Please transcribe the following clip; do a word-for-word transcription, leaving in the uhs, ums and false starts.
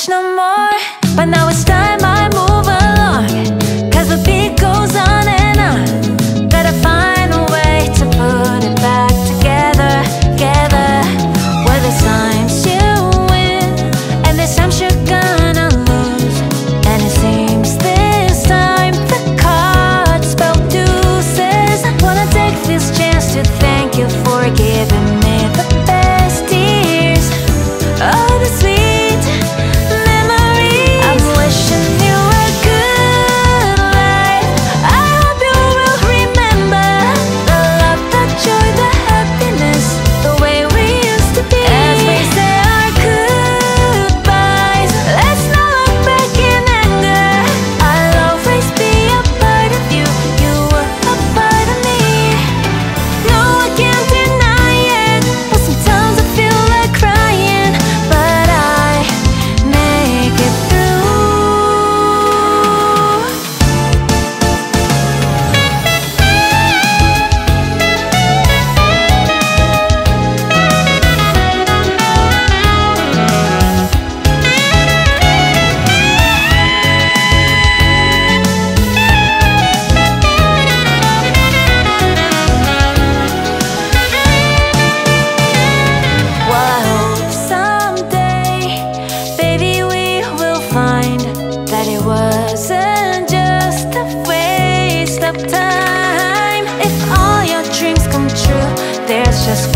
much no more. But now it's time I move along, 'cause the beat goes on and on. Gotta find a way to put it back together, together. Where there's times you win, and there's times you're gonna lose. And it seems this time the cards spell deuces. I wanna take this chance to thank you for giving me the best years. Oh, the sweet memories. I'm wishing you a good life. I hope you will remember the love, the joy, the happiness, the way we used to be. As we say our goodbyes, let's not look back in anger. I'll always be a part of you. You were a part of me. No, I can't deny it, but sometimes I feel like crying. But I make it through. Well, I hope someday, baby, we will find that it wasn't just a waste of time. If all your dreams come true, there's just